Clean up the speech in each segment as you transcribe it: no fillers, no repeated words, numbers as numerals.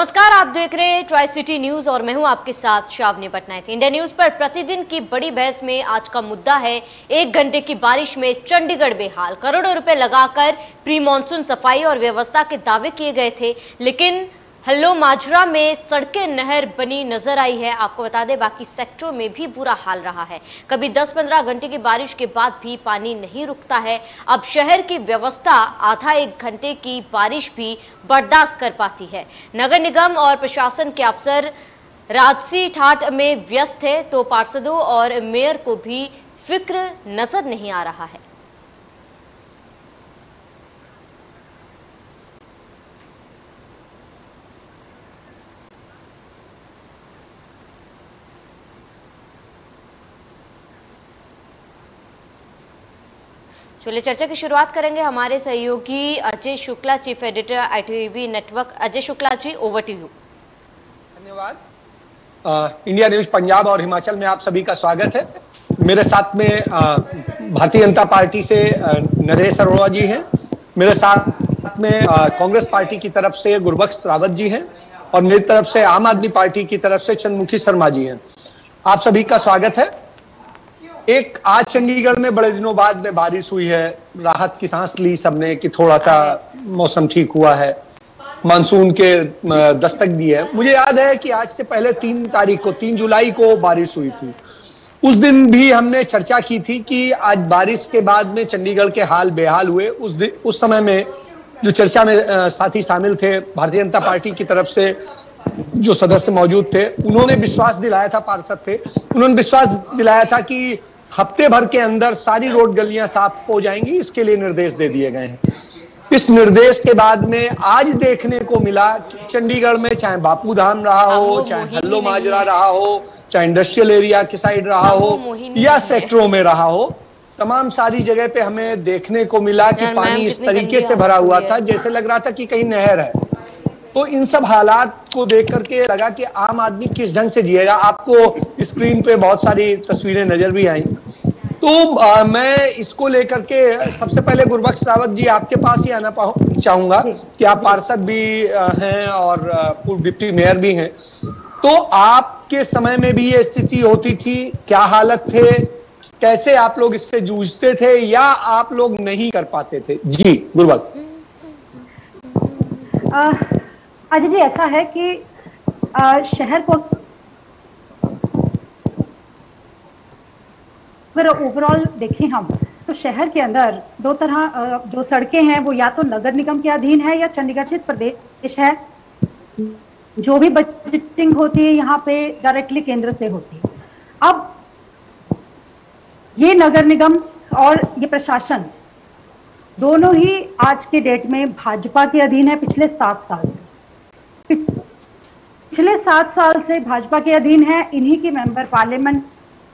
नमस्कार, आप देख रहे हैं ट्राई सिटी न्यूज और मैं हूं आपके साथ शावनी पटनायक। इंडिया न्यूज पर प्रतिदिन की बड़ी बहस में आज का मुद्दा है 1 घंटे की बारिश में चंडीगढ़ बेहाल। करोड़ों रुपए लगाकर प्री मानसून सफाई और व्यवस्था के दावे किए गए थे, लेकिन हल्लो माजरा में सड़कें नहर बनी नजर आई है। आपको बता दें, बाकी सेक्टरों में भी बुरा हाल रहा है। कभी 10-15 घंटे की बारिश के बाद भी पानी नहीं रुकता है। अब शहर की व्यवस्था आधा 1 घंटे की बारिश भी बर्दाश्त कर पाती है। नगर निगम और प्रशासन के अफसर राजसी ठाट में व्यस्त है, तो पार्षदों और मेयर को भी फिक्र नजर नहीं आ रहा है। चलिए चर्चा की शुरुआत करेंगे हमारे सहयोगी Ajay Shukla, chief editor ITV network. Ajay Shukla ji, over to you. धन्यवाद। इंडिया न्यूज पंजाब और हिमाचल में आप सभी का स्वागत है। मेरे साथ में भारतीय जनता पार्टी से नरेश अरोड़ा जी हैं, मेरे साथ में कांग्रेस पार्टी की तरफ से गुरबख्श रावत जी हैं और मेरी तरफ से आम आदमी पार्टी की तरफ से चंद्रमुखी शर्मा जी हैं। आप सभी का स्वागत है। एक आज चंडीगढ़ में बड़े दिनों बाद में बारिश हुई है, राहत की सांस ली सबने कि थोड़ा सा मौसम ठीक हुआ है, मानसून के दस्तक दी है। मुझे याद है कि आज से पहले 3 जुलाई को बारिश हुई थी। उस दिन भी हमने चर्चा की थी कि आज बारिश के बाद में चंडीगढ़ के हाल बेहाल हुए। उस समय में जो चर्चा में साथी शामिल थे, भारतीय जनता पार्टी की तरफ से जो सदस्य मौजूद थे, उन्होंने विश्वास दिलाया था, पार्षद थे, उन्होंने विश्वास दिलाया था कि हफ्ते भर के अंदर सारी रोड गलियां साफ हो जाएंगी। इसके लिए निर्देश दे दिए गए हैं। इस निर्देश के बाद में आज देखने को मिला कि चंडीगढ़ में चाहे बापू धाम रहा हो, चाहे हल्लो माजरा रहा हो, चाहे इंडस्ट्रियल एरिया की साइड रहा हो या सेक्टरों में रहा हो, तमाम सारी जगह पे हमें देखने को मिला कि पानी इस तरीके से भरा हुआ था जैसे लग रहा था कि कहीं नहर है। तो इन सब हालात को देख करके लगा कि आम आदमी किस ढंग से जिएगा। आपको स्क्रीन पे बहुत सारी तस्वीरें नजर भी आई। तो मैं इसको लेकर के सबसे पहले गुरबख्श रावत जी आपके पास ही आना चाहूंगा कि आप पार्षद भी हैं और पूर्व डिप्टी मेयर भी हैं। तो आपके समय में भी ये स्थिति होती थी? क्या हालत थे? कैसे आप लोग इससे जूझते थे या आप लोग नहीं कर पाते थे? जी गुरबख्श। अजय जी, ऐसा है कि शहर को अगर ओवरऑल देखें हम, तो शहर के अंदर 2 तरह जो सड़कें हैं वो या तो नगर निगम के अधीन है या चंडीगढ़ क्षेत्र प्रदेश है। जो भी बजटिंग होती है यहाँ पे डायरेक्टली केंद्र से होती है। अब ये नगर निगम और ये प्रशासन दोनों ही आज के डेट में भाजपा के अधीन है। पिछले 7 साल से भाजपा के अधीन है। इन्हीं के मेंबर पार्लियामेंट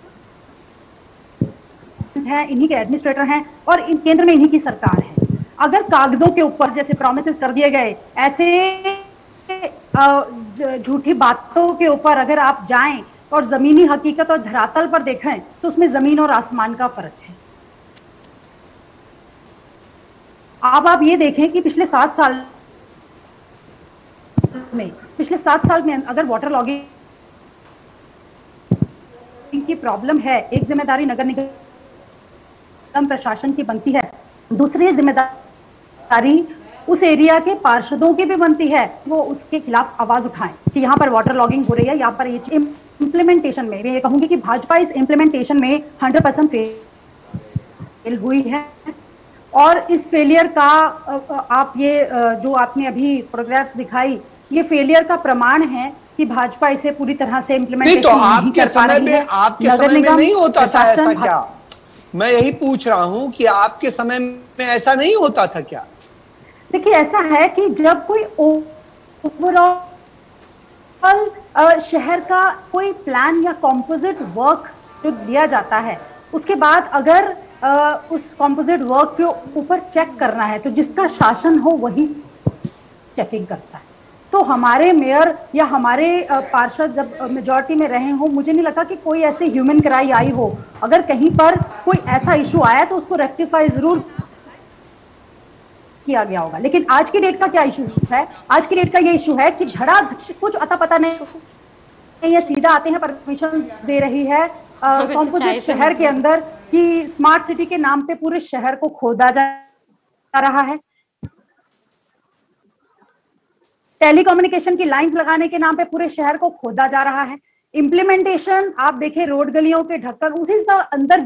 है, इन्हीं के एडमिनिस्ट्रेटर हैं और इन केंद्र में इन्हीं की सरकार है। अगर कागजों के ऊपर जैसे प्रोमिसेस कर दिए गए, ऐसे झूठी बातों के ऊपर अगर आप जाएं और जमीनी हकीकत और धरातल पर देखें तो उसमें जमीन और आसमान का फर्क है। अब आप ये देखें कि पिछले 7 साल में अगर वाटर लॉगिंग की प्रॉब्लम है, एक जिम्मेदारी नगर निगम प्रशासन की बनती है, दूसरी जिम्मेदारी उस एरिया के पार्षदों की भी बनती है, वो उसके खिलाफ आवाज उठाएं कि यहाँ पर वाटर लॉगिंग हो रही है, यहाँ पर ये इम्प्लीमेंटेशन में मैं ये कहूंगी कि भाजपा इस इम्प्लीमेंटेशन में 100% फेल हुई है। और इस फेलियर का आप ये जो आपने अभी फोटोग्राफ्स दिखाई, ये फेलियर का प्रमाण है कि भाजपा इसे पूरी तरह से इम्प्लीमेंटेशन नहीं। तो आपके समय में नहीं होता था ऐसा क्या? मैं यही पूछ रहा हूं कि आपके समय में ऐसा नहीं होता था क्या? देखिए, ऐसा है कि जब कोई ओवरऑल शहर का कोई प्लान या कॉम्पोजिट वर्क जो दिया जाता है, उसके बाद अगर उस कॉम्पोजिट वर्क के ऊपर चेक करना है तो जिसका शासन हो वही चेकिंग करता है। तो हमारे मेयर या हमारे पार्षद जब मेजॉरिटी में रहे हो, मुझे नहीं लगता कि कोई ऐसे ह्यूमन क्राई आई हो। अगर कहीं पर कोई ऐसा इशू आया तो उसको रेक्टिफाई जरूर किया गया होगा। लेकिन आज की डेट का क्या इशू है? आज की डेट का ये इशू है कि धड़ाधड़ कुछ अता पता नहीं, ये सीधा आते हैं, परमिशन दे रही है कॉम्पोजिट शहर के अंदर कि स्मार्ट सिटी के नाम पे पूरे शहर को खोदा जा रहा है। टेलीकम्युनिकेशन की लाइंस लगाने के नाम पे पूरे शहर को खोदा जा रहा है। इंप्लीमेंटेशन आप देखें, रोड गलियों के ढक्कन उसी से अंदर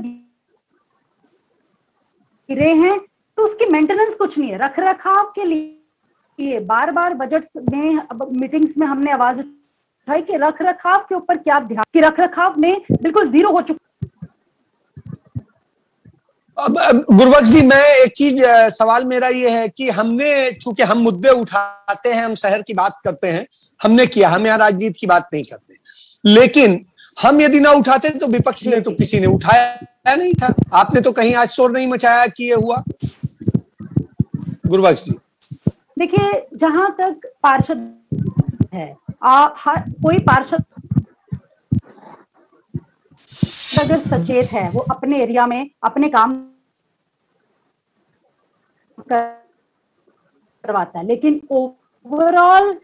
गिरे हैं, तो उसकी मेंटेनेंस कुछ नहीं है। रख रखाव के लिए बार बार बजट में, मीटिंग्स में हमने आवाज उठाई कि रख रखाव के ऊपर क्या ध्यान, कि रख रखाव में बिल्कुल जीरो हो चुका। अब गुरबख्श जी, मैं एक चीज, सवाल मेरा ये है कि हमने, चूंकि हम मुद्दे उठाते हैं, हम शहर की बात करते हैं, हमने किया, हम यहाँ राजनीति की बात नहीं करते, लेकिन हम यदि ना उठाते तो विपक्ष ने तो किसी ने उठाया नहीं था। आपने तो कहीं आज शोर नहीं मचाया कि ये हुआ। गुरबख्श जी देखिए, जहां तक पार्षद है, कोई पार्षद अगर सचेत है वो अपने एरिया में अपने काम करवाता है, लेकिन ओवरऑल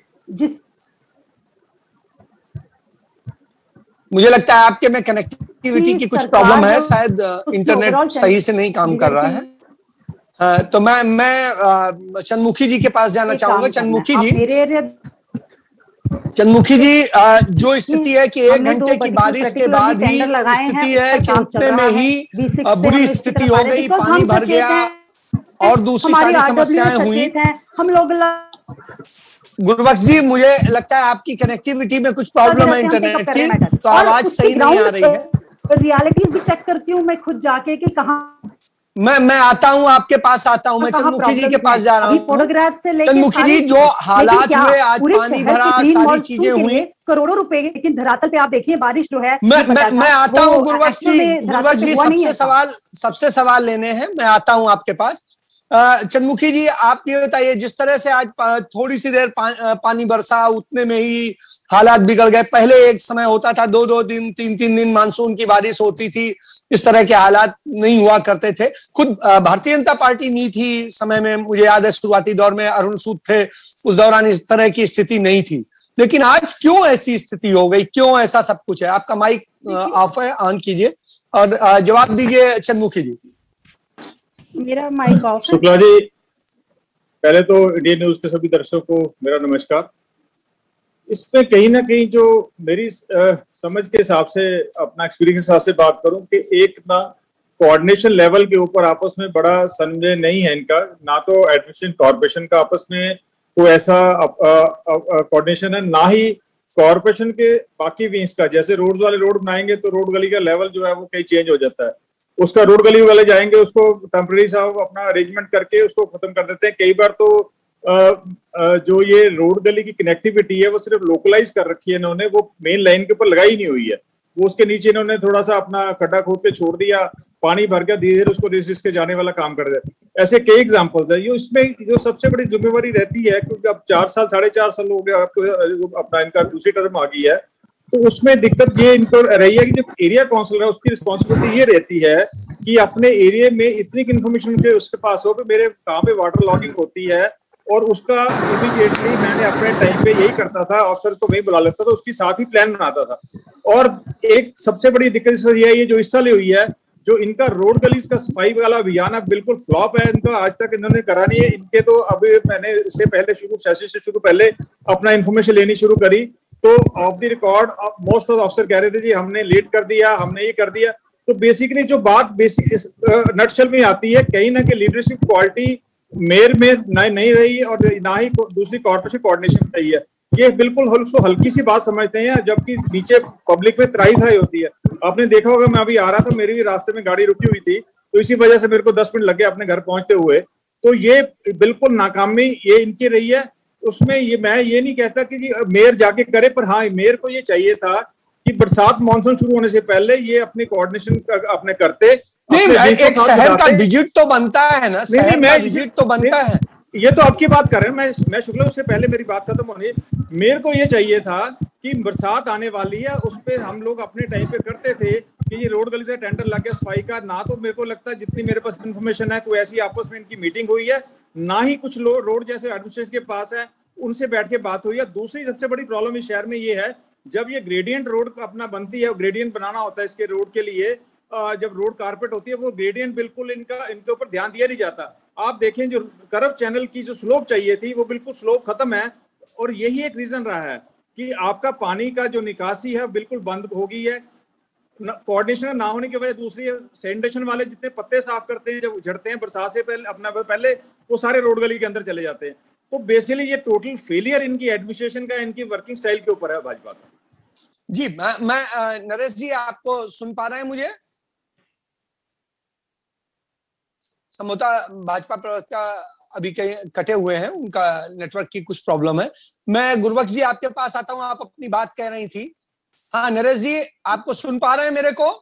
मुझे लगता है आपके में कनेक्टिविटी की कुछ प्रॉब्लम है, शायद इंटरनेट सही से नहीं काम कर रहा है। तो मैं चंद्रमुखी जी के पास जाना चाहूंगा। चंद्रमुखी जी, जो स्थिति है कि 1 घंटे की बारिश के बाद ही स्थिति है कि उतने में ही बुरी स्थिति हो गई, पानी भर गया और दूसरी सारी समस्याएं हुई। हम लोग, गुरबख्श जी, मुझे लगता है आपकी कनेक्टिविटी में कुछ प्रॉब्लम है इंटरनेट की, तो आवाज सही नहीं आ रही है। रियलिटीज भी चेक करती हूँ मैं खुद जाके कि कहाँ। मैं आता हूँ, आपके पास आता हूँ, मैं चंद्रमुखी जी के पास जा रहा हूँ। फोटोग्राफ से लेकर चंद्रमुखी जी, जो हालात हुए, आज पानी भरा, सारी चीजें हुई, करोड़ों रुपए, लेकिन धरातल पे आप देखिए बारिश जो है। मैं आता हूँ गुरबख्श जी, सबसे सवाल लेने हैं, मैं आता हूँ आपके पास। चंद्रमुखी जी, आप ये बताइए, जिस तरह से आज थोड़ी सी देर पानी बरसा, उतने में ही हालात बिगड़ गए। पहले एक समय होता था 2-2 दिन, 3-3 दिन मानसून की बारिश होती थी, इस तरह के हालात नहीं हुआ करते थे। खुद भारतीय जनता पार्टी नहीं थी समय में, मुझे याद है शुरुआती दौर में अरुण सूद थे, उस दौरान इस तरह की स्थिति नहीं थी। लेकिन आज क्यों ऐसी स्थिति हो गई, क्यों ऐसा सब कुछ है? आपका माइक ऑफ है, ऑन कीजिए और जवाब दीजिए चंद्रमुखी जी। मेरा माइक ऑफ है। शुक्ला जी, पहले तो इंडियन न्यूज के सभी दर्शकों को मेरा नमस्कार। इसमें कहीं ना कहीं जो मेरी समझ के हिसाब से, अपना एक्सपीरियंस के हिसाब से बात करूं कि एक ना कोऑर्डिनेशन लेवल के ऊपर आपस में बड़ा समन्वय नहीं है इनका, ना तो एडमिनिस्ट्रेशन कॉर्पोरेशन का आपस में कोई ऐसा कोऑर्डिनेशन है, ना ही कॉर्पोरेशन के बाकी विंग्स का। जैसे रोड वाले रोड बनाएंगे तो रोड गली का लेवल जो है वो कहीं चेंज हो जाता है, उसका रोड गली वाले जाएंगे, उसको टेम्परेरी सा अपना अरेंजमेंट करके उसको खत्म कर देते हैं। कई बार तो जो ये रोड गली की कनेक्टिविटी है वो सिर्फ लोकलाइज कर रखी है इन्होंने, वो मेन लाइन के ऊपर लगाई नहीं हुई है, वो उसके नीचे इन्होंने थोड़ा सा अपना खड्डा खोद के छोड़ दिया, पानी भर गया, धीरे धीरे उसको रिस के जाने वाला काम कर दिया। ऐसे कई एग्जाम्पल्स है। ये इसमें जो सबसे बड़ी जिम्मेवारी रहती है, क्योंकि अब 4 साल 4.5 साल हो गया आपको, अपना इनका दूसरी टर्म आ गई है, तो उसमें दिक्कत ये इनको रही है कि जो एरिया काउंसिलर है उसकी रिस्पॉन्सिबिलिटी ये रहती है कि अपने एरिया में इतनी इन्फॉर्मेशन उसके पास हो कि मेरे कहाँ पे वाटर लॉगिंग होती है, और उसका इमीडिएटली मैंने अपने टाइम पे यही करता था, ऑफिसर को वही बुला लेता था, उसकी साथ ही प्लान बनाता था। और एक सबसे बड़ी दिक्कत ये है, जो इस साल हुई है, जो इनका रोड गलीज का सफाई वाला अभियान है बिल्कुल फ्लॉप है, इनका आज तक इन्होंने करा नहीं है। इनके तो अभी मैंने इससे पहले सेशन से शुरू पहले अपना इन्फॉर्मेशन लेनी शुरू करी, तो off the record most of officer कह रहे थे जी हमने लेट कर दिया, हमने ये कर दिया। तो बेसिकली जो बात बेसिक नटशेल में आती है, कहीं ना कहीं लीडरशिप क्वालिटी मेयर में नहीं रही और ना ही दूसरी कॉर्पोरेशन कोऑर्डिनेशन में रही है। ये बिल्कुल उसको हल्की सी बात समझते हैं, जबकि नीचे पब्लिक में त्राही होती है। आपने देखा होगा, मैं अभी आ रहा था, मेरी भी रास्ते में गाड़ी रुकी हुई थी, तो इसी वजह से मेरे को 10 मिनट लगे अपने घर पहुंचते हुए। तो ये बिल्कुल नाकामी ये इनकी रही है। उसमें ये मैं ये नहीं कहता कि मेयर जाके करे, पर हाँ मेयर को ये चाहिए था कि बरसात मानसून शुरू होने से पहले ये अपनी कोऑर्डिनेशन अपने करते। एक शहर का डिजिट तो बनता है ना, शहर का डिजिट तो बनता है। ये तो आपकी बात कर रहे हैं, मैं शुक्ला, उससे पहले मेरी बात खत्म होनी। मेयर को ये चाहिए था कि बरसात आने वाली है, उस पे हम लोग अपने टाइम पे करते थे, कि ये रोड गली से टेंडर लग गया सफाई का, ना तो मेरे को लगता है, जितनी मेरे पास इन्फॉर्मेशन है, कोई ऐसी आपस में इनकी मीटिंग हुई है, ना ही कुछ लोग रोड जैसे एडमिनिस्ट्रेशन के पास है उनसे बैठ के बात हुई है। दूसरी सबसे बड़ी प्रॉब्लम इस शहर में ये है, जब ये ग्रेडियंट रोड अपना बनती है, ग्रेडियंट बनाना होता है इसके रोड के लिए, जब रोड कारपेट होती है, वो ग्रेडियंट बिल्कुल इनके ऊपर ध्यान दिया नहीं जाता। आप देखें जो करब चैनल की जो स्लोप चाहिए थी वो बिल्कुल स्लोप खत्म है, और यही एक रीजन रहा है कि आपका पानी का जो निकासी है बिल्कुल बंद हो गई है, कोऑर्डिनेशन ना होने की वजह। दूसरी सैनिटेशन वाले जितने पत्ते साफ करते हैं, जब उझड़ते हैं बरसात से पहले वो सारे रोड गली के अंदर चले जाते हैं। तो बेसिकली ये टोटल फेलियर इनकी एडमिनिस्ट्रेशन का, इनकी वर्किंग स्टाइल के ऊपर है भाजपा का। जी मैं नरेश जी, आपको सुन पा रहे हैं मुझे? संभवतः भाजपा प्रवक्ता अभी कहीं कटे हुए हैं, उनका नेटवर्क की कुछ प्रॉब्लम है। मैं गुरबख्श जी आपके पास आता हूं, आप अपनी बात कह रही थी। हाँ नरेश जी, आपको सुन पा रहे हैं मेरे को?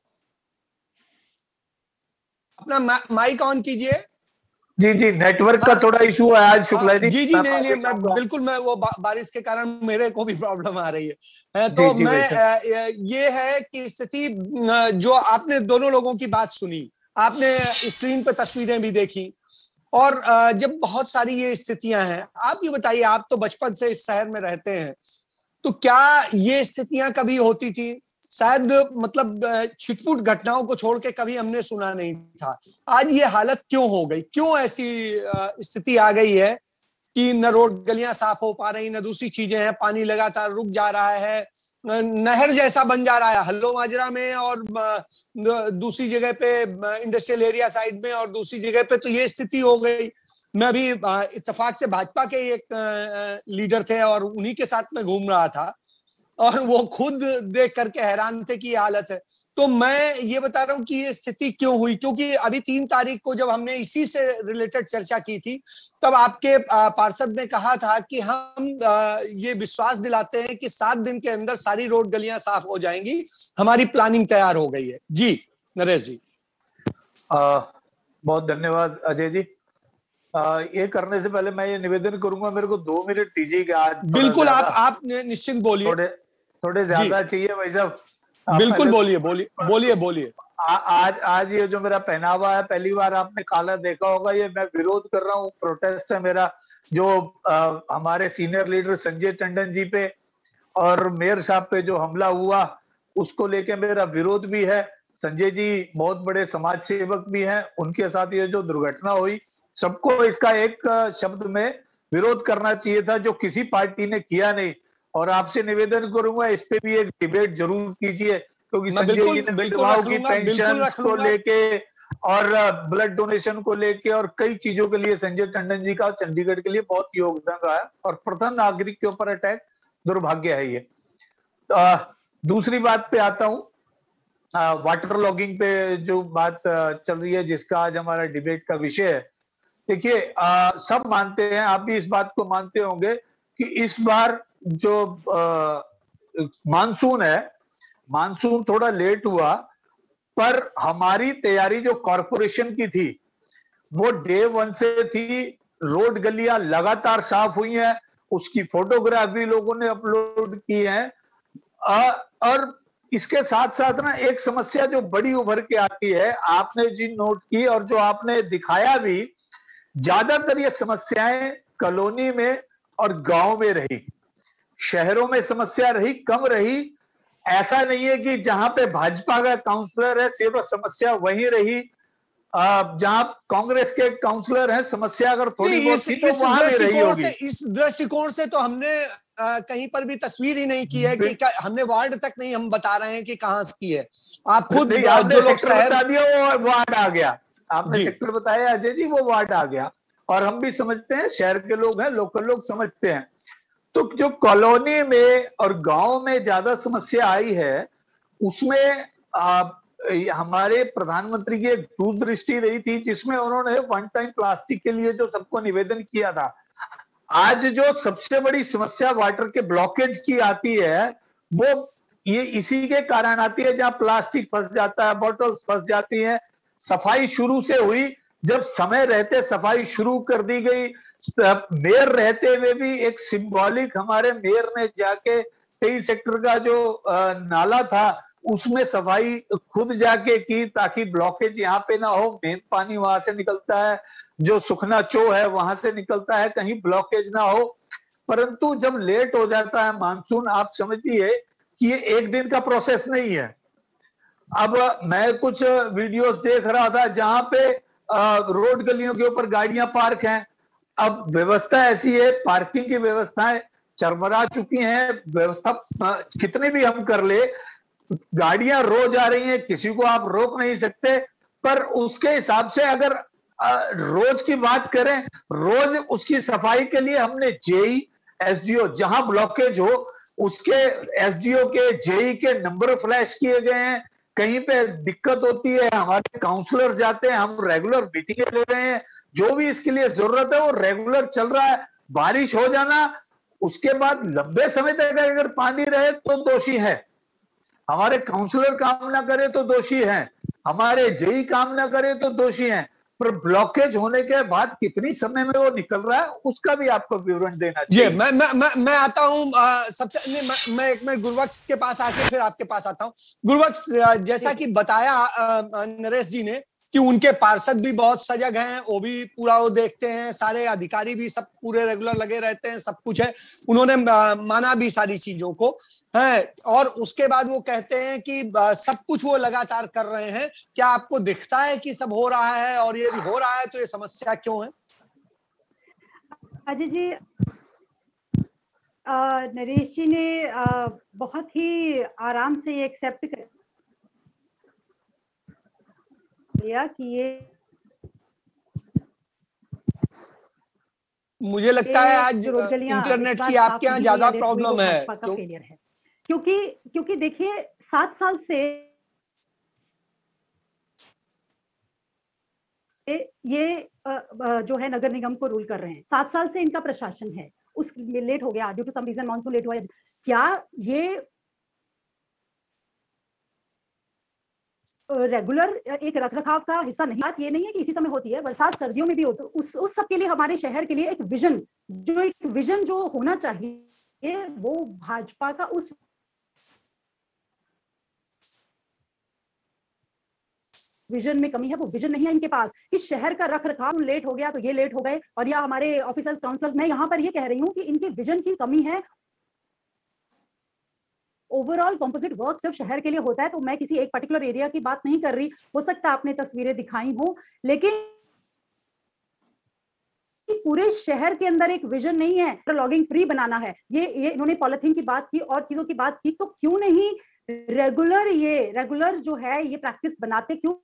अपना माइक ऑन कीजिए। जी जी, नेटवर्क का थोड़ा इशू है आज शुक्ला जी। जी जी, नहीं मैं बिल्कुल, मैं वो बारिश के कारण मेरे को भी प्रॉब्लम आ रही है। तो जी, मैं ये है कि स्थिति जो आपने दोनों लोगों की बात सुनी, आपने स्क्रीन पर तस्वीरें भी देखी, और जब बहुत सारी ये स्थितियां हैं, आप ये बताइए, आप तो बचपन से इस शहर में रहते हैं, तो क्या ये स्थितियां कभी होती थी? शायद मतलब छिटपुट घटनाओं को छोड़ के कभी हमने सुना नहीं था। आज ये हालत क्यों हो गई? क्यों ऐसी स्थिति आ गई है कि न रोड गलियां साफ हो पा रही, न दूसरी चीजें हैं, पानी लगातार रुक जा रहा है, नहर जैसा बन जा रहा है हल्लो माजरा में, और दूसरी जगह पे इंडस्ट्रियल एरिया साइड में, और दूसरी जगह पे तो ये स्थिति हो गई। मैं अभी इत्तेफाक से भाजपा के एक लीडर थे और उन्हीं के साथ में घूम रहा था, और वो खुद देख करके हैरान थे कि ये हालत है। तो मैं ये बता रहा हूं कि ये स्थिति क्यों हुई, क्योंकि अभी 3 तारीख को जब हमने इसी से रिलेटेड चर्चा की थी, तब आपके पार्षद ने कहा था कि हम ये विश्वास दिलाते हैं कि 7 दिन के अंदर सारी रोड गलियां साफ हो जाएंगी, हमारी प्लानिंग तैयार हो गई है। जी नरेश जी। बहुत धन्यवाद अजय जी। ये करने से पहले मैं ये निवेदन करूंगा, मेरे को 2 मिनट दीजिएगा आज। बिल्कुल, आप निश्चिंत बोलिए। थोड़े ज्यादा चाहिए भाई साहब। बिल्कुल बोलिए। आज ये जो मेरा पहनावा है, पहली बार आपने काला देखा होगा, ये मैं विरोध कर रहा हूँ, प्रोटेस्ट है मेरा, जो हमारे सीनियर लीडर संजय टंडन जी पे और मेयर साहब पे जो हमला हुआ, उसको लेके मेरा विरोध भी है। संजय जी बहुत बड़े समाज सेवक भी हैं, उनके साथ ये जो दुर्घटना हुई, सबको इसका एक शब्द में विरोध करना चाहिए था, जो किसी पार्टी ने किया नहीं। और आपसे निवेदन करूंगा, इस पे भी एक डिबेट जरूर कीजिए, क्योंकि संजय जी ने विधवाओं की पेंशन को लेके और ब्लड डोनेशन को लेके और कई चीजों के लिए संजय टंडन जी का चंडीगढ़ के लिए बहुत योगदान रहा है, और प्रथम नागरिक के ऊपर अटैक दुर्भाग्य है ये। दूसरी बात पे आता हूं, वाटर लॉगिंग पे जो बात चल रही है, जिसका आज हमारा डिबेट का विषय है। देखिए, सब मानते हैं, आप भी इस बात को मानते होंगे कि इस बार जो मानसून है, मानसून थोड़ा लेट हुआ, पर हमारी तैयारी जो कॉरपोरेशन की थी वो डे 1 से थी। रोड गलियां लगातार साफ हुई हैं, उसकी फोटोग्राफ भी लोगों ने अपलोड की है। और इसके साथ साथ ना एक समस्या जो बड़ी उभर के आती है, आपने जी नोट की और जो आपने दिखाया भी, ज्यादातर ये समस्याएं कॉलोनी में और गांव में रही, शहरों में समस्या रही कम रही। ऐसा नहीं है कि जहां पे भाजपा का काउंसलर है सिर्फ समस्या वहीं रही, जहां कांग्रेस के काउंसलर हैं समस्या अगर थोड़ी बहुत थी तो वहां भी रही होगी। इस दृष्टिकोण से तो हमने कहीं पर भी तस्वीर ही नहीं की है कि हमने वार्ड तक नहीं हम बता रहे हैं कि कहां की है। आप खुद जो लोग शहर बता दिया वो वार्ड आ गया, आपने सेक्टर बताया अजय जी, वो वार्ड आ गया। और हम भी समझते हैं, शहर के लोग हैं, लोकल लोग समझते हैं। तो जो कॉलोनी में और गांव में ज्यादा समस्या आई है, उसमें हमारे प्रधानमंत्री की एक दूरदृष्टि रही थी, जिसमें उन्होंने 1 टाइम प्लास्टिक के लिए जो सबको निवेदन किया था। आज जो सबसे बड़ी समस्या वाटर के ब्लॉकेज की आती है, वो ये इसी के कारण आती है, जहां प्लास्टिक फंस जाता है, बॉटल्स फंस जाती हैं। सफाई शुरू से हुई, जब समय रहते सफाई शुरू कर दी गई, मेयर रहते हुए भी एक सिंबॉलिक हमारे मेयर ने जाके 23 सेक्टर का जो नाला था उसमें सफाई खुद जाके की ताकि ब्लॉकेज यहाँ पे ना हो। मेन पानी वहां से निकलता है, जो सुखना चो है वहां से निकलता है, कहीं ब्लॉकेज ना हो। परंतु जब लेट हो जाता है मानसून, आप समझिए कि ये एक दिन का प्रोसेस नहीं है। अब मैं कुछ वीडियोस देख रहा था जहां पे रोड गलियों के ऊपर गाड़ियां पार्क हैं। अब व्यवस्था ऐसी है, पार्किंग की व्यवस्थाएं चरमरा चुकी हैं। व्यवस्था कितने भी हम कर ले, गाड़ियां रोज आ रही हैं, किसी को आप रोक नहीं सकते। पर उसके हिसाब से अगर रोज की बात करें, रोज उसकी सफाई के लिए हमने जेई, एसडीओ, जहां ब्लॉकेज हो उसके एसडीओ के, जेई के नंबर फ्लैश किए गए हैं। कहीं पे दिक्कत होती है, हमारे काउंसलर जाते हैं, हम रेगुलर मीटिंगें ले रहे हैं, जो भी इसके लिए जरूरत है वो रेगुलर चल रहा है। बारिश हो जाना, उसके बाद लंबे समय तक अगर पानी रहे तो दोषी है, हमारे काउंसलर काम ना करे तो दोषी हैं, हमारे जेई काम ना करे तो दोषी हैं। पर ब्लॉकेज होने के बाद कितनी समय में वो निकल रहा है उसका भी आपको विवरण देना चाहिए। मैं आता हूं सबसे नहीं, मैं एक मिनट गुरुवक्स के पास आके फिर आपके पास आता हूं। गुरुवक्स, जैसा कि बताया नरेश जी ने कि उनके पार्षद भी बहुत सजग हैं, वो भी पूरा वो देखते हैं, सारे अधिकारी भी सब पूरे रेगुलर लगे रहते हैं, सब कुछ है, उन्होंने माना भी सारी चीजों को है। और उसके बाद वो कहते हैं कि सब कुछ वो लगातार कर रहे हैं। क्या आपको दिखता है कि सब हो रहा है, और यदि हो रहा है तो ये समस्या क्यों है? अजय जी, नरेश जी ने बहुत ही आराम से एक्सेप्ट कर लिया कि ये, मुझे लगता है आज इंटरनेट की आपके यहाँ ज्यादा प्रॉब्लम है, फेलियर है। क्योंकि देखिए 7 साल से ये जो है नगर निगम को रूल कर रहे हैं, 7 साल से इनका प्रशासन है। उस लेट हो गया due to some reason, monsoon late हुआ, क्या ये रेगुलर एक रखरखाव का हिस्सा नहीं? बात ये नहीं है कि इसी समय होती है, बरसात सर्दियों में भी होती है। उस सब के लिए, हमारे शहर के लिए एक विजन जो होना चाहिए, वो भाजपा का उस विजन में कमी है। वो विजन नहीं है इनके पास कि शहर का रखरखाव लेट हो गया तो ये लेट हो गए, और या हमारे ऑफिसर्स, काउंसलर्स, मैं यहां पर ये कह रही हूं कि इनके विजन की कमी है। ओवरऑल कंपोजिट वर्क जब शहर के लिए होता है, तो मैं किसी एक पर्टिकुलर एरिया की बात नहीं कर रही, हो सकता है आपने तस्वीरें दिखाई हो, लेकिन पूरे शहर के अंदर एक विजन नहीं है। लॉगिंग फ्री बनाना है, ये इन्होंने पॉलिथीन की बात की और चीजों की बात की, तो क्यों नहीं रेगुलर जो है ये प्रैक्टिस बनाते, क्यों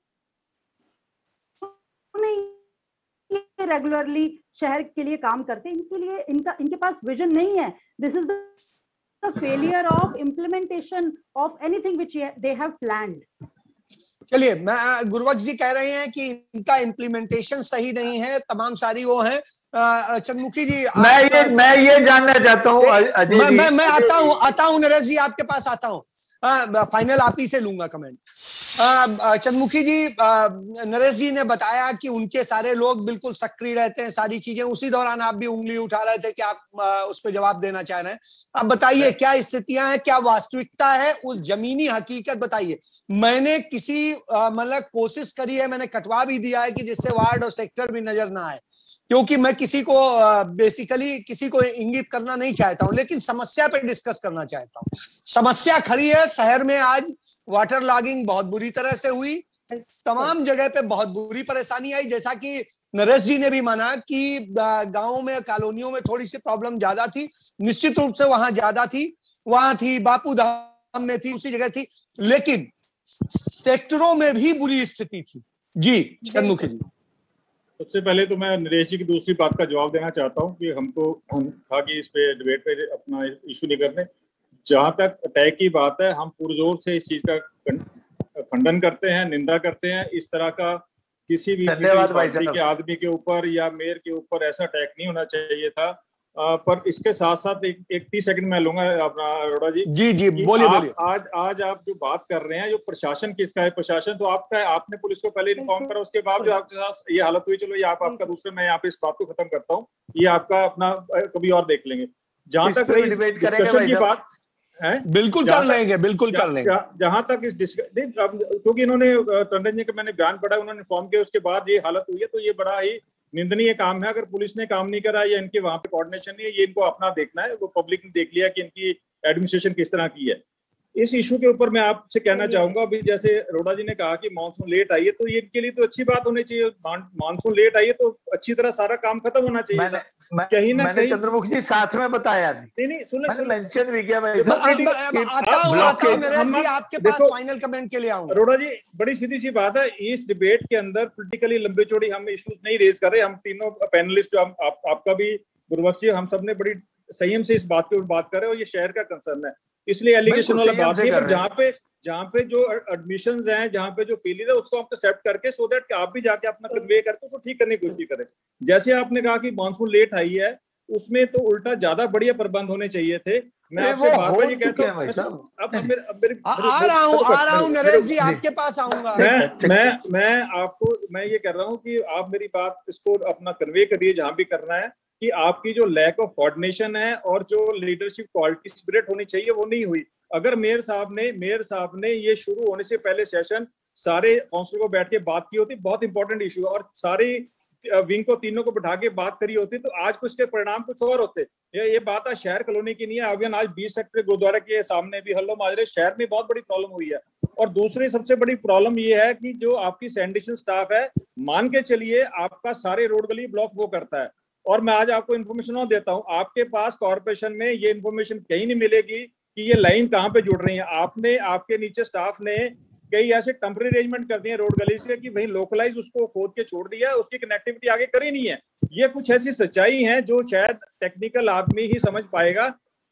नहीं रेगुलरली शहर के लिए काम करते? इनके पास विजन नहीं है। This is the failure of implementation of anything which they have planned. चलिए, मैं गुरुवक्स जी कह रहे हैं कि इनका इम्प्लीमेंटेशन सही नहीं है, तमाम सारी वो है। चंद्रमुखी जी, मैं ये जानना चाहता हूँ अजय जी, मैं आता हूँ नरेश जी, आपके पास आता हूँ। फाइनल आप ही से लूंगा कमेंट। चंद्रमुखी जी, नरेश जी ने बताया कि उनके सारे लोग बिल्कुल सक्रिय रहते हैं, सारी चीजें। उसी दौरान आप भी उंगली उठा रहे थे कि आप उस पर जवाब देना चाह रहे हैं। आप बताइए, क्या स्थितियां हैं, क्या वास्तविकता है, उस जमीनी हकीकत बताइए। मैंने किसी मतलब कोशिश करी है, मैंने कटवा भी दिया है कि जिससे वार्ड और सेक्टर भी नजर ना आए, क्योंकि मैं किसी को बेसिकली किसी को इंगित करना नहीं चाहता हूं, लेकिन समस्या पे डिस्कस करना चाहता हूं। समस्या खड़ी है शहर में। आज वाटर लॉगिंग बहुत बुरी तरह से हुई, तमाम जगह पे बहुत बुरी परेशानी आई। जैसा कि नरेश जी ने भी माना कि गांवों में, कॉलोनियों में थोड़ी सी प्रॉब्लम ज्यादा थी, निश्चित रूप से वहां ज्यादा थी, वहां थी, बापू धाम में थी, उसी जगह थी, लेकिन सेक्टरों में भी बुरी स्थिति थी। जी चंद्रमुखी जी, सबसे पहले तो मैं नरेश जी की दूसरी बात का जवाब देना चाहता हूं कि हम था कि इस पे डिबेट पे अपना इशू नहीं करने। जहां तक अटैक की बात है, हम पुरजोर से इस चीज का खंडन करते हैं, निंदा करते हैं। इस तरह का किसी भी पार्टी के आदमी के ऊपर या मेयर के ऊपर ऐसा अटैक नहीं होना चाहिए था। पर इसके साथ साथ एक 30 सेकंड में लूंगा अपना अरोड़ा जी। जी बोलिए। आज आप जो बात कर रहे हैं, जो प्रशासन किसका है, प्रशासन तो आपका है, आपने पुलिस को पहले इन्फॉर्म करा, उसके बाद जो आपके साथ ये हालत हुई, चलो ये आपका दूसरा, मैं यहाँ पे इस बात को खत्म करता हूँ, ये आपका अपना कभी और देख लेंगे। जहां तक डिस्कशन की बात बिल्कुल कर लेंगे, बिल्कुल कर लेंगे। जहां तक इस क्योंकि इन्होंने टंडन जी का मैंने बयान पढ़ा, उन्होंने इन्फॉर्म किया, उसके बाद ये हालत हुई है, तो ये बड़ा ही निंदनीय काम है। अगर पुलिस ने काम नहीं करा या इनके वहां पे कोऑर्डिनेशन नहीं है, ये इनको अपना देखना है। वो पब्लिक ने देख लिया कि इनकी एडमिनिस्ट्रेशन किस तरह की है। इस इशू के ऊपर मैं आपसे कहना चाहूंगा, अभी जैसे रोड़ा जी ने कहा कि मानसून लेट आई है, तो ये इनके लिए तो अच्छी बात होनी चाहिए। मानसून लेट आई है तो अच्छी तरह सारा काम खत्म होना चाहिए। कहीं ना कहीं चंद्रमुखी जी साथ में बताया नहीं सुन मेंशन भी किया भाई। आपके पास फाइनल कमेंट के लिए आऊंगा। रोड़ा जी, बड़ी सीधी सी बात है, इस डिबेट के अंदर पॉलिटिकली लंबे चौड़ी हम इश्यूज नहीं रेज कर रहे। हम तीनों पैनलिस्ट, आपका भी, गुरबख्श जी, हम सब ने बड़ी संयम से इस बात के ऊपर बात कर रहे हैं, और ये शहर का कंसर्न है, इसलिए एलिगेशन वाला बात नहीं है। पर जहाँ पे जो एडमिशंस हैं, जहाँ पे जो फेलियर है, उसको आप एक्सेप्ट करके, सो दैट कि आप भी जाके अपना कन्वे करके उसको ठीक करने की कोशिश करें। जैसे आपने कहा कि मानसून लेट आई है, उसमें तो उल्टा ज्यादा बढ़िया प्रबंध होने चाहिए थे। मैं आपसे बात ये कहता हूँ, आ रहा हूँ नरेश जी, आपके पास आऊंगा। मैं ये कह रहा हूँ कि आप मेरी बात इसको अपना कन्वे करिए जहां भी करना है, कि आपकी जो लैक ऑफ कोऑर्डिनेशन है और जो लीडरशिप क्वालिटी स्पिरिट होनी चाहिए, वो नहीं हुई। अगर मेयर साहब ने ये शुरू होने से पहले सेशन सारे काउंसिल को बैठ के बात की होती, बहुत इंपॉर्टेंट इशू, और सारी विंग को तीनों को बैठा के बात करी होती, तो आज कुछ के परिणाम कुछ और होते। ये बात आज शहर कॉलोनी की नहीं है। अभी आज 20 सेक्टर गुरुद्वारा के सामने भी हल्लो माजरे, शहर में बहुत बड़ी प्रॉब्लम हुई है। और दूसरी सबसे बड़ी प्रॉब्लम ये है कि जो आपकी सैनिटेशन स्टाफ है, मान के चलिए आपका सारे रोड गली ब्लॉक वो करता है। और मैं आज आपको इन्फॉर्मेशन और देता हूं, आपके पास कॉर्पोरेशन में ये इन्फॉर्मेशन कहीं नहीं मिलेगी कि ये लाइन कहां पे जुड़ रही है। आपके नीचे स्टाफ ने कई ऐसे टेम्पररी अरेंजमेंट कर दिए रोड गली से कि वहीं लोकलाइज उसको खोद के छोड़ दिया, उसकी कनेक्टिविटी आगे करी नहीं है। ये कुछ ऐसी सच्चाई है जो शायद टेक्निकल आदमी ही समझ पाएगा।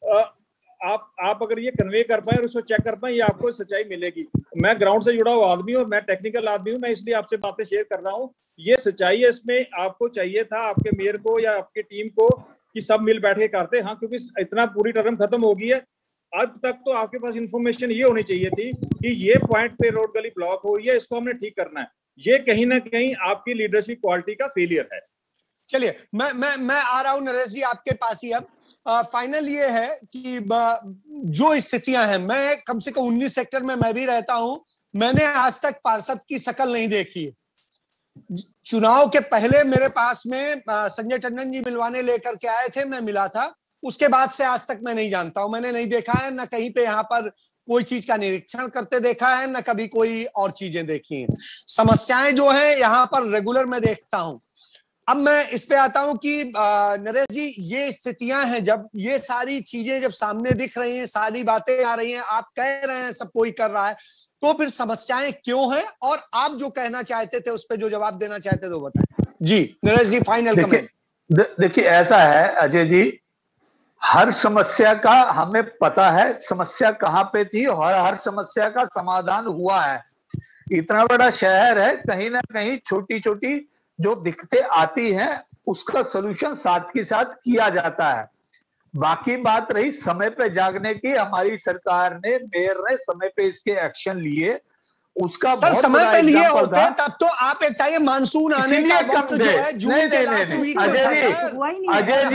आप अगर ये कन्वे कर पाए और उसको चेक कर पाए, ये आपको सच्चाई मिलेगी। मैं ग्राउंड से जुड़ा हुआ आदमी हूँ और मैं टेक्निकल आदमी हूँ, मैं इसलिए आपसे बातें शेयर कर रहा हूँ। ये सच्चाई है, इसमें आपको चाहिए था आपके मेयर को या आपकी टीम को कि सब मिल बैठ के करते। हाँ, क्योंकि इतना पूरी टर्म खत्म हो गई है, अब तक तो आपके पास इंफॉर्मेशन ये होनी चाहिए थी कि ये पॉइंट पे रोड गली ब्लॉक हो रही है, इसको हमने ठीक करना है। ये कहीं ना कहीं आपकी लीडरशिप क्वालिटी का फेलियर है। चलिए, मैं आ रहा हूं नरेश जी आपके पास ही। अब फाइनल ये है कि जो स्थितियां हैं, मैं कम से कम 19 सेक्टर में मैं भी रहता हूं, मैंने आज तक पार्षद की शक्ल नहीं देखी है। चुनाव के पहले मेरे पास में संजय टंडन जी मिलवाने लेकर के आए थे, मैं मिला था। उसके बाद से आज तक मैं नहीं जानता हूं, मैंने नहीं देखा है, न कहीं पे यहाँ पर कोई चीज का निरीक्षण करते देखा है, न कभी कोई और चीजें देखी हैं। समस्याएं जो है यहाँ पर रेगुलर मैं देखता हूं। अब मैं इस पे आता हूं कि नरेश जी, ये स्थितियां हैं, जब ये सारी चीजें जब सामने दिख रही हैं, सारी बातें आ रही हैं, आप कह रहे हैं सब कोई कर रहा है, तो फिर समस्याएं क्यों हैं? और आप जो कहना चाहते थे उस पे जो जवाब देना चाहते थे वो बताएं। Ji Naresh ji, final comment. देखिए, ऐसा है अजय जी, हर समस्या का हमें पता है समस्या कहां पे थी और हर समस्या का समाधान हुआ है। इतना बड़ा शहर है, कहीं ना कहीं छोटी छोटी जो दिक्कतें आती हैं उसका सलूशन साथ के साथ किया जाता है। बाकी बात रही समय पे जागने की, हमारी सरकार ने, मेयर ने समय पे इसके एक्शन लिए, उसका सर समय पे लिए होते तब तो आप एक चाहिए मानसून आने का वक्त जो है जून के लास्ट वीक में था।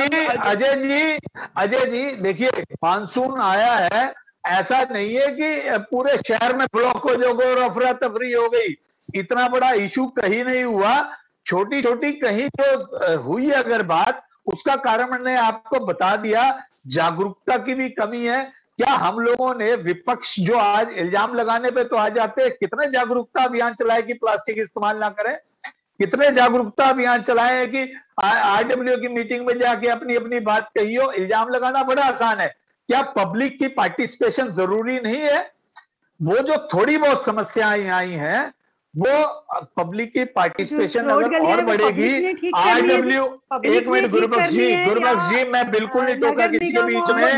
अजय जी देखिए, मानसून आया है, ऐसा नहीं है कि पूरे शहर में ब्लॉक हो जाओगे और अफरा तफरी हो गई। इतना बड़ा इशू कहीं नहीं हुआ, छोटी छोटी कहीं जो हुई अगर बात, उसका कारण मैंने आपको बता दिया। जागरूकता की भी कमी है। क्या हम लोगों ने, विपक्ष जो आज इल्जाम लगाने पे तो आ जाते हैं, कितने जागरूकता अभियान चलाए कि प्लास्टिक इस्तेमाल ना करें, कितने जागरूकता अभियान चलाए हैं कि आरडब्ल्यू की मीटिंग में जाके अपनी अपनी बात कही हो। इल्जाम लगाना बड़ा आसान है, क्या पब्लिक की पार्टिसिपेशन जरूरी नहीं है? वो जो थोड़ी बहुत समस्याएं आई हैं, वो पब्लिक की पार्टिसिपेशन अगर और बढ़ेगी, आरडब्ल्यू, एक मिनट गुरबख्श जी, मैं बिल्कुल नहीं टोका किसी के बीच में।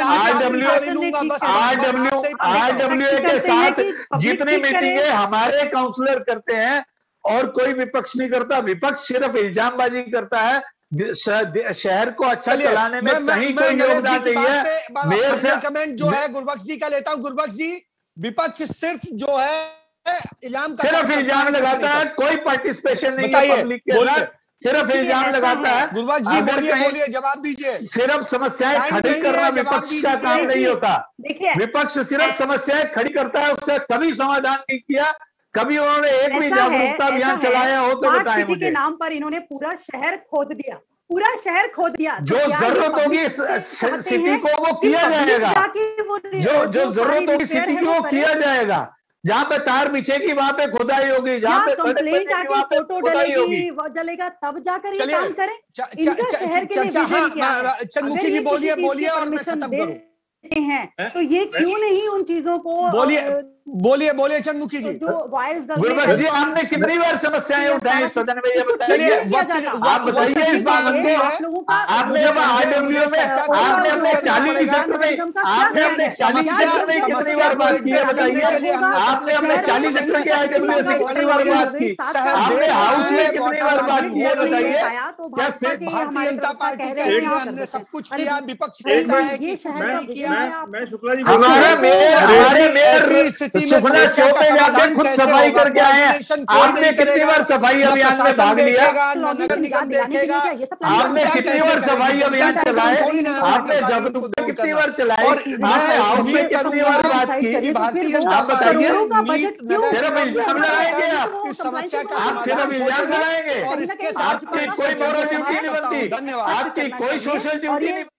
आरडब्ल्यू के साथ जितनी मीटिंगें हमारे काउंसलर करते हैं और कोई विपक्ष नहीं करता, विपक्ष सिर्फ इल्जामबाजी करता है। शहर को अच्छा चलाने में कहीं कोई योगदान नहीं है। मेयर से कमेंट जो है गुरबख्श जी का लेता हूं। गुरबख्श जी, विपक्ष सिर्फ जो है सिर्फ इल्जाम लगाता है, कोई पार्टिसिपेशन नहीं है पब्लिक के साथ। सिर्फ इल्जाम लगाता है। गुरबख्श जी अगर बोलिए कहीं बोलिए, जवाब दीजिए। सिर्फ समस्याएं टाइम खड़ी नहीं करना है, जवाब विपक्ष का दीजिए। काम नहीं होता। देखिए, विपक्ष सिर्फ समस्याएं खड़ी करता है, उसका कभी समाधान नहीं किया। कभी उन्होंने एक भी जागरूकता अभियान चलाया हो तो बताएं मुझे। के नाम पर इन्होंने पूरा शहर खोद दिया, पूरा शहर खोद दिया। जो जरूरत होगी सिटी को वो किया जाएगा, जो जरूरत होगी सिटी की वो किया जाएगा। जहाँ पे तार बिछेगी वहां पे खुदाई होगी, जहाँ पे कंप्लेंट आके फोटो डलेगा तब जाकर ये काम करें। इनका शहर के लिए विजन क्या है? चंद्रमुखी जी बोलिए बोलिए और मैं खत्म करूं हैं तो ये क्यों नहीं उन चीजों को बोलिए बोलिए चंद्रमुखी जी। जो वायर्स गुरबख्श जी, आपने कितनी बार समस्याएं उठाई सदन में, ये बताइए। आप बताइए इस बात में। आपने जब आरडब्ल्यू में आपने अपने 40 सेक्टर में आपने अपने 40 सेक्टर में कितनी बार बात की है बताइए। आपने अपने 40 सेक्टर के आरडब्ल्यू से कितनी बार बात की, आपने हाउस में कितनी बार बात की है बताइए। क्या सिर्फ भारतीय जनता पार्टी कहती है हमने सब कुछ किया, विपक्ष कहता है कि कुछ नहीं किया। मैं शुक्ला जी हमारे मेयर सुखना शो पे जाके खुद सफाई करके आए हैं। आपने कितनी बार सफाई अभियान में भाग लिया, नगर निगम देखेगा, आपने कितनी बार सफाई अभियान चलाए, आपने जागरूकता कितनी बार चलाई, आपने हाउस में कितनी बार बात की, भारतीय आप बताइए। सिर्फ इल्जाम लगाएंगे आप, इस समस्या का आप सिर्फ इल्जाम लगाएंगे, और इसके साथ आपकी कोई मोरल ड्यूटी नहीं बनती, आपकी कोई सोशल ड्यूटी नहीं।